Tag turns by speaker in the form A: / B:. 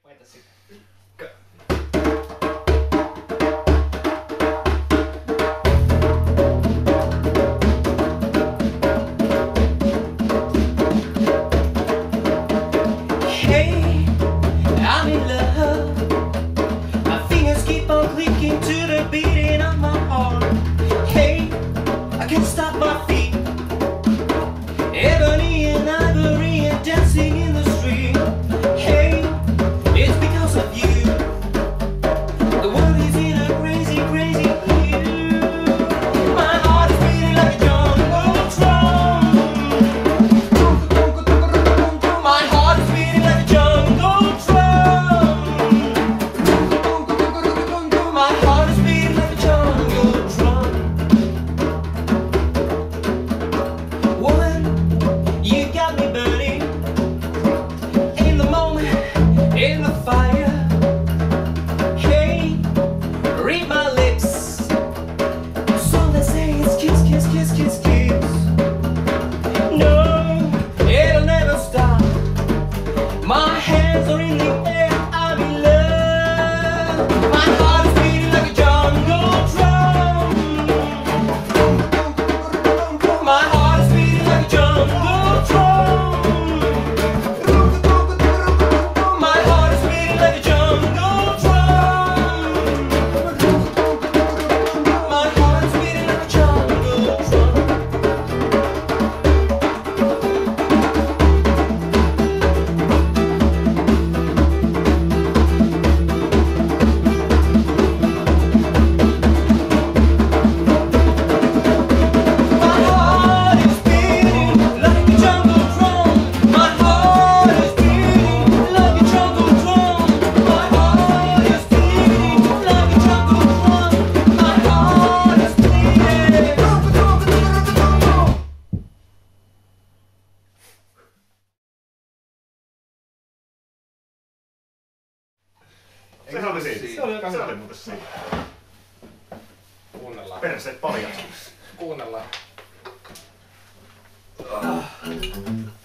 A: Laita sitä.
B: Hey, I'm in love. My fingers keep on clicking to the beating of my heart. Hey, I can't stop my feet. Ebony and ivory and dancing in the street. Hey, it's because of you. The world is in a crazy, crazy hue. My heart is beating like a jungle drum. My heart is beating like a jungle drum. My heart is beating like a jungle drum. Woman, you got me burning in the moment, in the fire. Hey, read my lips. So they say it's kiss, kiss, kiss, kiss, kiss. No, it'll never stop. My hands are in the air, I'm in love. My heart is beating like a jungle drum. My heart is beating like a jungle drum. My heart is beating like a jungle drum. My heart is beating like a jungle drum. My heart is beating like a jungle drum. My heart is beating like a jungle drum. My heart is beating like a jungle drum. My heart is beating.
C: Se oli siitä. Se oli muuten siitä.
A: Kuunnellaan.
C: Perseet paljastus.
A: Kuunnellaan.